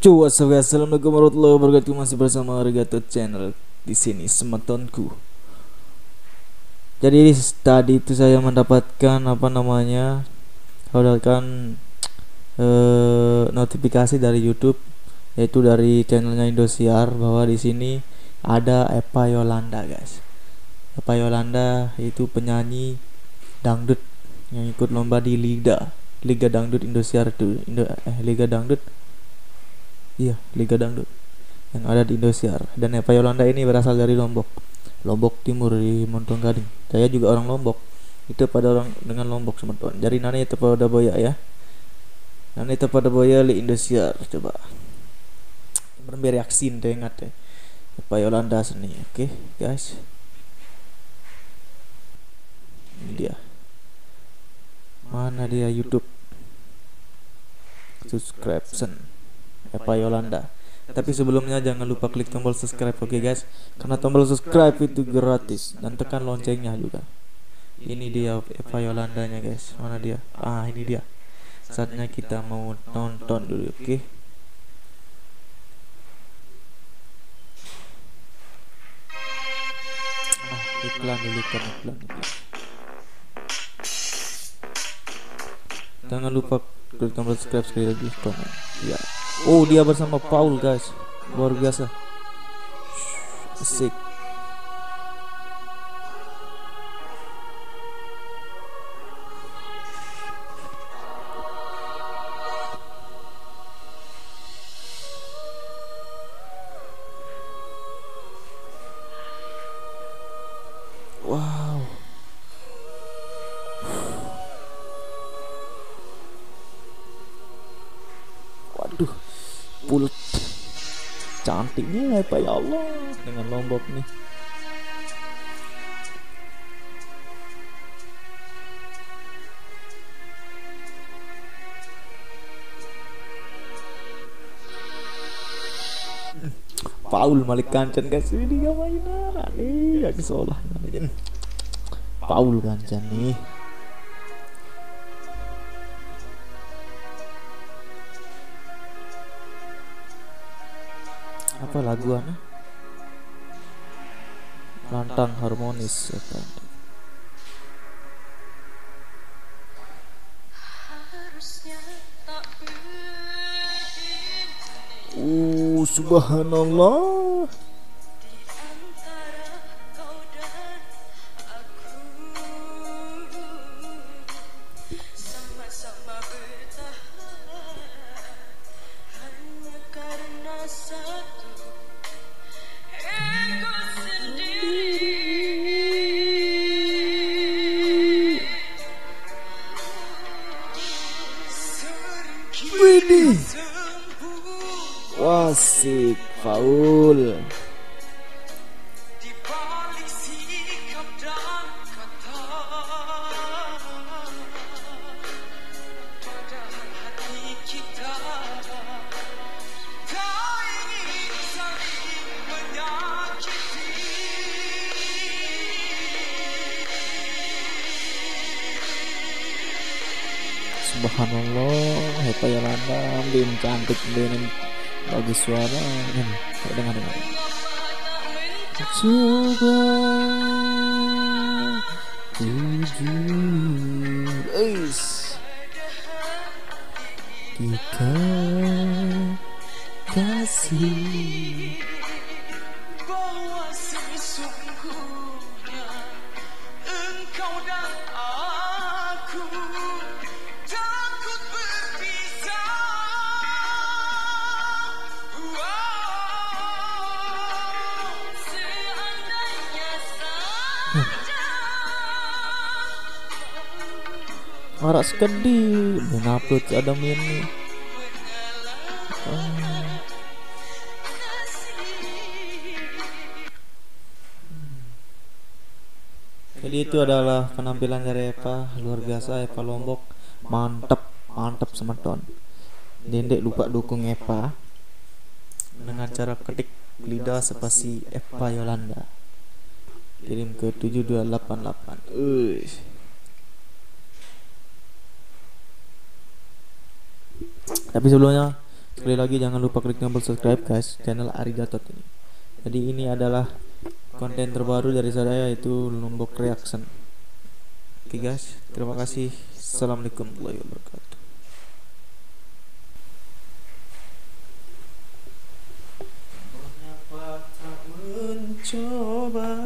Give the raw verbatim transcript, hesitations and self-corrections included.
Cuy, assalamualaikum warahmatullahi wabarakatuh. Masih bersama Regato Channel di sini semetonku. Jadi tadi itu saya mendapatkan apa namanya, mendapatkan eh, notifikasi dari YouTube, yaitu dari channelnya Indosiar, bahwa di sini ada Eva Yolanda, guys. Eva Yolanda itu penyanyi dangdut yang ikut lomba di Liga Liga Dangdut Indosiar itu, Indo, eh Liga Dangdut. Iya, Liga Dangdut yang ada di Indosiar. Dan Eva Yolanda ini berasal dari Lombok, Lombok Timur di Montong Gading. Saya juga orang Lombok. Itu pada orang dengan Lombok semeton. Jadi nani itu pada boya ya. Nani itu pada boya di Indosiar. Coba bereaksi deh, ingat deh. Eva Yolanda seni. Oke, guys. Ini dia. Mana dia YouTube subscription Eva Yolanda. Tapi sebelumnya jangan lupa klik tombol subscribe, oke okay guys, karena tombol subscribe itu gratis, dan tekan loncengnya juga. Ini dia Eva Yolandanya, guys. Mana dia? Ah, ini dia. Saatnya kita mau nonton dulu, oke okay? Ah, iklan dulu, iklan, iklan, iklan. Jangan lupa klik tombol subscribe sekali lagi, komen. Ya. Oh, dia bersama Paul, guys. Luar biasa. Asik. Wow. Waduh, pulut cantiknya apa ya Allah, dengan Lombok nih. Paul Malik Kancan, guys. Ini gak mainan nih, gak kesolah. Paul Kancan nih. Apa lagu ana? Lantang harmonis apa? Uh, subhanallah. Widih, wasik Paul. Subhanallah, Eva Yolanda bin cantik, bin bagus suara. Kau dengar dengar. Coba jujur, eis, jika kasih bahwa sesungguhnya engkau dan aku takut berpisah. Wow, seandainya saja Marak sekedi mengupload Adam ini. Oh. Jadi itu adalah penampilan dari Eva, luar biasa. Eva Lombok mantap, mantap semeton. Dendek lupa dukung Eva dengan cara ketik lidah spasi Eva Yolanda, kirim ke tujuh dua delapan delapan. Uish. Tapi sebelumnya Sekali lagi jangan lupa klik tombol subscribe guys channel Arigatot ini. Jadi ini adalah konten terbaru dari saya, yaitu Lombok Reaction. Oke guys, terima kasih. Assalamualaikum warahmatullahi wabarakatuh. Mengapa tak mencoba